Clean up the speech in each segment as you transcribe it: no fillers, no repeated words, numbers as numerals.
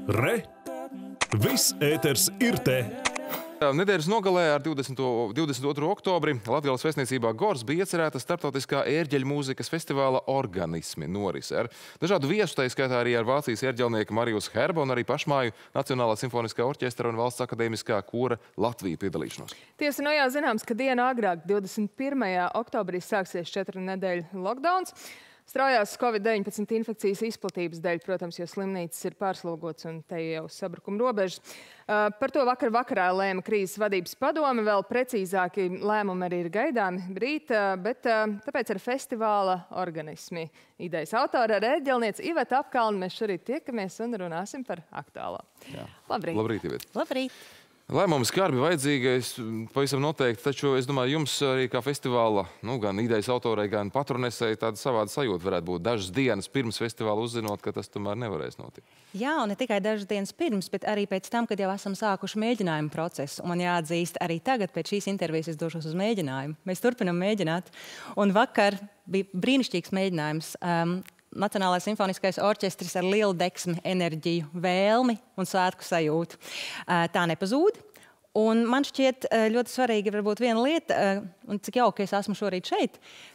Re! Viss ēters ir te! Nedēļas nogalē ar 22. oktobri Latgales vēstniecībā Gors bija iecerēta starptautiskā ērģeļu mūzikas festivāla organismi norise ar dažādu viesu, tā skaitā arī ar Vācijas ērģelnieku Marius Herba un arī pašmāju Nacionālā simfoniskā orķestra un Valsts akadēmiskā kora Latvija piedalīšanos. Tiesa, no jau zināms, ka dienu agrāk, 21. oktobrī, sāksies 4 nedēļu lockdowns. Straujās Covid-19 infekcijas izplatības dēļ, protams, jo slimnīcas ir pārslogots un te jau sabrukuma robežas. Par to vakarā lēma krīzes vadības padome, vēl precīzāki lēmumi arī ir gaidāmi rīt, bet tāpēc ar festivāla organismi idejas autora ar ērģelnieci Iveta Apkalni mēs šorīt tiekamies un runāsim par aktuālo. Labrīt! Labrīt, Iveta! Labrīt! Lēmums skarbi vajadzīgais, pavisam noteikti, taču es domāju, jums arī kā festivāla, gan idejas autorai, gan patronesei tāda savāda sajūta varētu būt dažas dienas pirms festivāla uzzinot, ka tas tomēr nevarēs notikt. Jā, un ne tikai dažas dienas pirms, bet arī pēc tam, kad jau esam sākuši mēģinājumu procesu. Un man jāatzīst, arī tagad pēc šīs intervijas es došos uz mēģinājumu. Mēs turpinam mēģināt. Un vakar bija brīnišķīgs mēģinājums. Nacionālais simfoniskais orķestris ar lielu deksmi, enerģiju, vēlmi un svētku sajūtu. Tā nepazūd. Un man šķiet ļoti svarīgi varbūt viena lieta, un cik jauki es esmu šorīt šeit,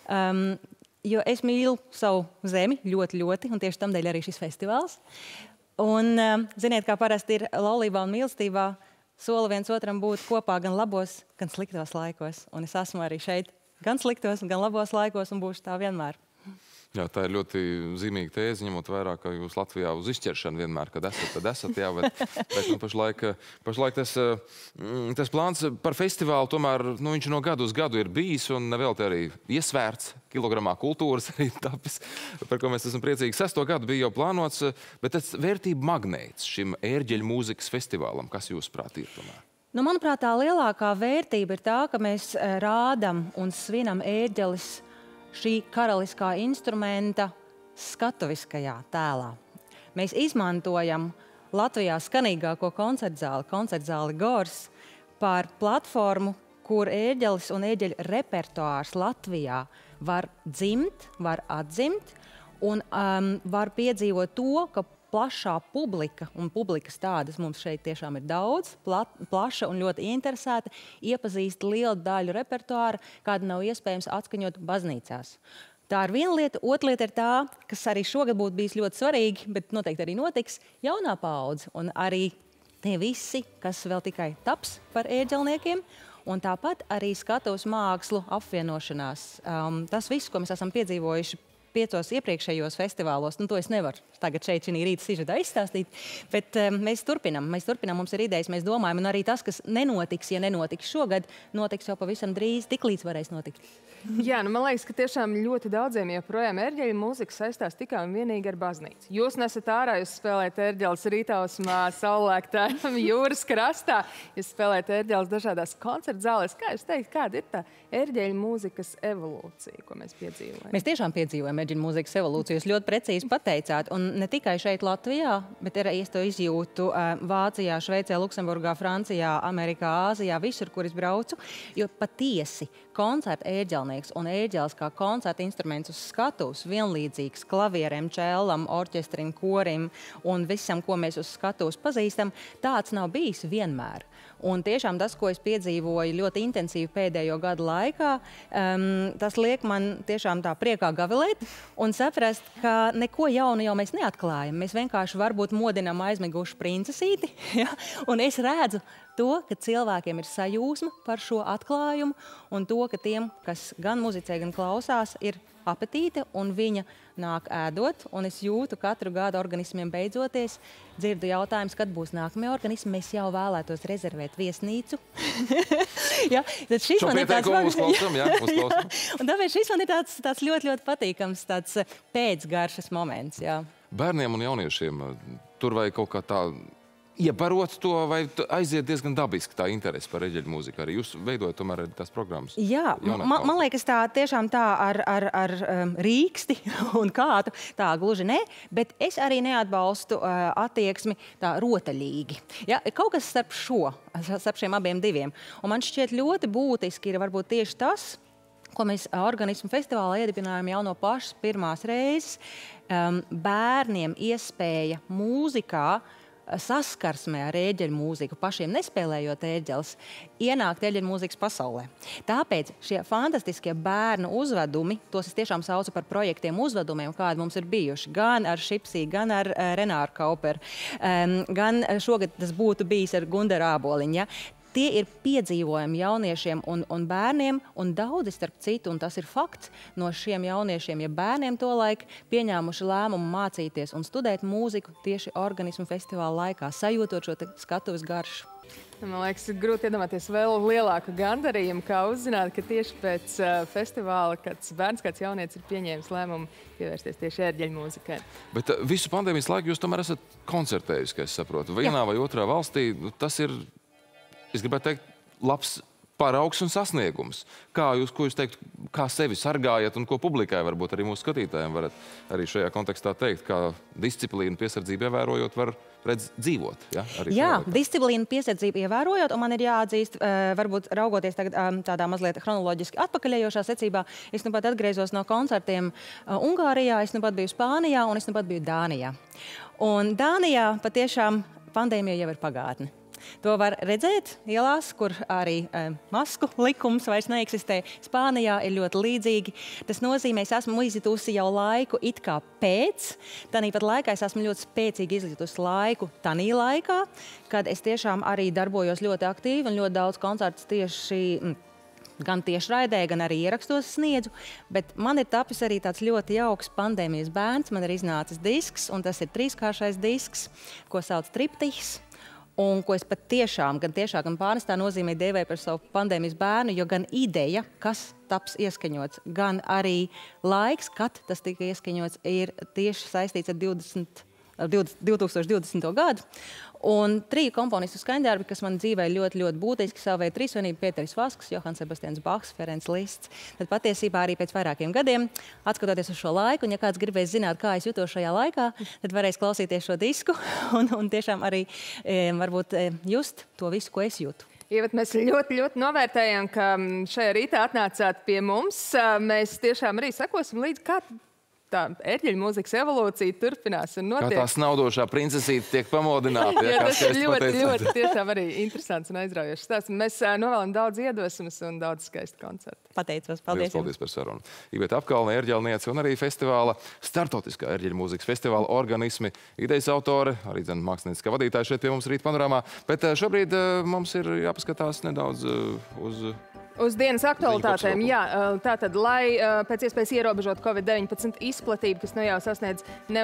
jo es mīlu savu zemi ļoti, un tieši tamdēļ arī šis festivāls. Un, ziniet, kā parasti ir laulībā un mīlestībā, sola viens otram būt kopā gan labos, gan sliktos laikos. Un es esmu arī šeit gan sliktos, gan labos laikos un būšu tā vienmēr. Jā, tā ir ļoti zīmīga tēze, ņemot vērā, ka jūs Latvijā uz izķeršanu vienmēr, kad esat, tad esat, jā, bet pašlaik tas plāns par festivālu tomēr, viņš no gadu uz gadu ir bijis un vēl te arī iesvērts, kilogramā kultūras arī tapis, par ko mēs esam priecīgi. 6. gadu bija jau plānots, bet tas vērtību magnēts šim ērģeļu mūzikas festivālam, kas jūsuprāt ir tomēr? Manuprāt, tā lielākā vērtība ir tā, ka mēs rādam un svinam ērģelis šī karaliskā instrumenta skatuviskajā tēlā. Mēs izmantojam Latvijā skanīgāko koncertzāli Gors par platformu, kur ērģelis un ērģeļu repertuārs Latvijā var dzimt, var atdzimt un var piedzīvot to, ka plašā publika, un publikas tādas mums šeit tiešām ir daudz, plaša un ļoti interesēta, iepazīst lielu daļu repertuāra, kādu nav iespējams atskaņot baznīcās. Tā ir viena lieta. Otra lieta ir tā, kas arī šogad būtu bijis ļoti svarīgi, bet noteikti arī notiks, jaunā paudze un arī tie visi, kas vēl tikai taps par ērģelniekiem, un tāpat arī skatuves mākslu apvienošanās. Tas viss, ko mēs esam piedzīvojuši 5 iepriekšējos festivālos, to es nevaru tagad šeit šī rīta sižetā izstāstīt, bet mēs turpinam, mums ir idejas, mēs domājam, un arī tas, kas nenotiks, ja nenotiks šogad, notiks jau pavisam drīz, tiklīdz varēs notikt. Jā, man liekas, ka tiešām ļoti daudziem joprojām ērģeļu mūzika saistās tikai un vienīgi ar baznīcu. Jūs nesat ārā, jūs spēlējat ērģeles rītausmā, saulēktā, jūras krastā, jūs spēlējat ērģeles dažādās koncertzālēs. Kā jūs teikt, kāda ir tā ērģeļu mūzikas evolūcija, ko mēs piedzīvojam? Mēs tiešām piedzīvojam ērģeļu mūzikas evolūciju, jūs ļoti precīzi pateicāt, un ne tikai šeit Latvijā, bet arī es to izjūtu Vācijā, Šveicē, Luksemburgā, Francijā, Amerikā, Āzijā, visur, kur es braucu, jo patiesi koncerta ērģelnieks un ērģeles kā koncerta instruments uz skatuves, vienlīdzīgs klavieriem, čēlam, orķestrim, korim un visam, ko mēs uz skatuves pazīstam, tāds nav bijis vienmēr. Un tiešām tas, ko es piedzīvoju ļoti intensīvi pēdējo gadu laikā, tas liek man tiešām tā priekā gavilēt un saprast, ka neko jaunu jau mēs neatklājam. Mēs vienkārši varbūt modinam aizmigušu princesīti, ja? Un es redzu to, ka cilvēkiem ir sajūsma par šo atklājumu un to, ka tiem, kas gan muzicē, gan klausās, ir apetīte un viņa nāk ēdot, un es jūtu katru gadu organismiem beidzoties, dzirdu jautājums, kad būs nākamie organismi, mēs jau vēlētos rezervēt viesnīcu. Ja, tad šis man ir tāds... Uzklausam. Un tāpēc šis man ir tāds ļoti patīkams tāds pēcgaršas moments, jā. Bērniem un jauniešiem tur vai kaut kā tā iebarot to, vai aiziet diezgan dabiski tā interese par ērģeļu mūziku? Arī jūs veidojat tomēr tās programmas? Jā, man liekas tā tiešām tā ar rīksti un kātu, tā gluži ne, bet es arī neatbalstu attieksmi tā rotaļīgi. Ja, kaut kas starp šiem abiem diviem. Un man šķiet ļoti būtiski ir varbūt tieši tas, ko mēs organismu festivālā iedibinājām jau no pašas pirmās reizes. Bērniem iespēja mūzikā saskarsmē ar ērģeļu mūziku, pašiem nespēlējot ērģeles, ienākt ērģeļu mūzikas pasaulē. Tāpēc šie fantastiskie bērnu uzvedumi, tos es tiešām saucu par projektiem uzvedumiem, kādi mums ir bijuši, gan ar Šipsī, gan ar Renāru Kauperu, gan šogad tas būtu bijis ar Gundaru Āboliņu. Ja? Tie ir piedzīvojumi jauniešiem un bērniem, un daudzi, starp citu, un tas ir fakts, no šiem jauniešiem, ja bērniem tolaik pieņēmuši lēmumu mācīties un studēt mūziku tieši organismu festivāla laikā, sajūtot šo skatuves garšu. Man liekas, grūti iedomāties vēl lielāku gandarījumu, kā uzzināt, ka tieši pēc festivāla kāds bērns, kāds jaunietis ir pieņēmis lēmumu pievērsties tieši ērģeļu mūzikai. Bet visu pandēmijas laiku jūs tomēr esat koncertējusi, kā es saprotu. Vienā vai otrā valstī, tas ir, es gribētu teikt, labs paraugs un sasniegums. Ko jūs teiktu, kā sevi sargājat un ko publikai, varbūt arī mūsu skatītājiem varat arī šajā kontekstā teikt, kā disciplīnu piesardzību ievērojot var dzīvot? Jā, disciplīnu piesardzību ievērojot, un man ir jāatzīst, varbūt raugoties tagad tādā mazliet chronoloģiski atpakaļējošā secībā, es nu pat atgriezos no koncertiem Ungārijā, es nu pat biju Spānijā un es nu pat biju Dānijā. Un Dānijā patiešām pandēmija jau ir pagātne. To var redzēt ielās, kur arī masku likums vairs neeksistē. Spānijā ir ļoti līdzīgi. Tas nozīmē, es esmu izjutusi jau laiku it kā pēc. Tāpat laikā es esmu ļoti spēcīgi izjutusi laiku tanī laikā, kad es tiešām arī darbojos ļoti aktīvi un ļoti daudz koncertus tieši gan tiešraidē, gan arī ierakstos sniedzu. Bet man ir tapis arī tāds ļoti jauks pandēmijas bērns. Man ir iznācis disks, un tas ir 3-kāršais disks, ko sauc triptihs. Un ko es pat tiešām, gan pārnestā nozīmē dēvēju par savu pandēmijas bērnu, jo gan ideja, kas taps ieskaņots, gan arī laiks, kad tas tika ieskaņots, ir tieši saistīts ar 2020. gadu. Un 3 komponistu skaņdarbi, kas man dzīvē ļoti, ļoti būtiski, savu veidu trīsvienību, Pēteris Vasks, Johanns Sebastians Bachs, Ferenc Lists. Tad patiesībā arī pēc vairākiem gadiem, atskatoties uz šo laiku, un ja kāds gribēs zināt, kā es jutos šajā laikā, tad varēs klausīties šo disku un tiešām arī varbūt just to visu, ko es jūtu. Ievet, mēs ļoti, ļoti novērtējam, ka šajā rītā atnācāt pie mums. Mēs tiešām arī sekosim līdzi, kā tā ērģeļu mūzikas evolūcija turpinās un notiek. Kā tā snaudošā princesīte tiek pamodināta. Jā, tas ir ļoti tiešām arī interesants un aizraujošs stāsts. Mēs novēlam daudz iedvesmas un daudz skaistu koncertu. Pateicos, paldies. Paldies par sarunu. Iveta Apkalne, ērģelniece un arī festivāla, startautiskā ērģeļu mūzikas festivāla organismi, idejas autore, arī mākslinieckā vadītāja šeit pie mums rīt panorāmā. Bet šobrīd mums ir jāpaskatās nedaudz uz dienas aktualitātēm, jā. Tātad, lai pēc iespējas ierobežot Covid-19 izplatību, kas nu jau sasniedz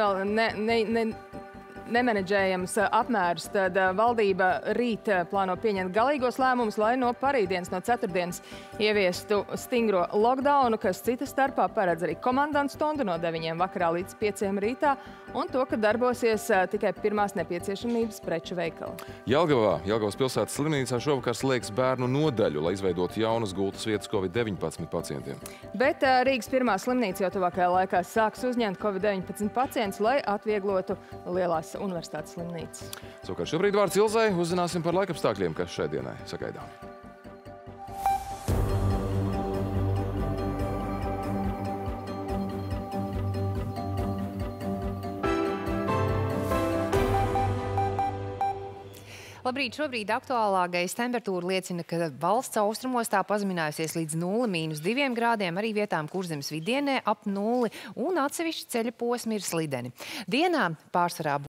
nemenedžējams apmērus, tad valdība rīt plāno pieņemt galīgos lēmumus, lai no parītdienas, no ceturtdienas ieviestu stingro lockdownu, kas cita starpā paredz arī komandantu stundu no 9 vakarā līdz 5 rītā, un to, ka darbosies tikai pirmās nepieciešamības preču veikali. Jelgavas pilsētas slimnīcā šovakar slēgs bērnu nodaļu, lai izveidotu jaunas gultas vietas Covid-19 pacientiem. Bet Rīgas pirmā slimnīca jau tuvākajā laikā sāks uzņemt Covid-19 pacientus, lai atvieglotu lielās universitātes slimnīcas. Savukārt šobrīd vārds Ilzai, uzzināsim par laikapstākļiem, kas šai dienai sagaidām. Labrīt, šobrīd aktuālākais temperatūra liecina, ka valsts austrumos tā pazeminājusies līdz 0–2 grādiem, arī vietām Kurzemes vidienē ap 0, un atsevišķi ceļa posmi ir slideni. Dienā pārsvarā